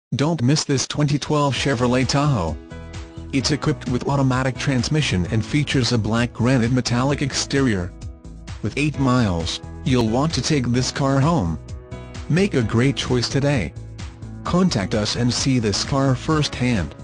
Don't miss this 2012 Chevrolet Tahoe. It's equipped with automatic transmission and features a black granite metallic exterior. With 8 miles, you'll want to take this car home. Make a great choice today. Contact us and see this car firsthand.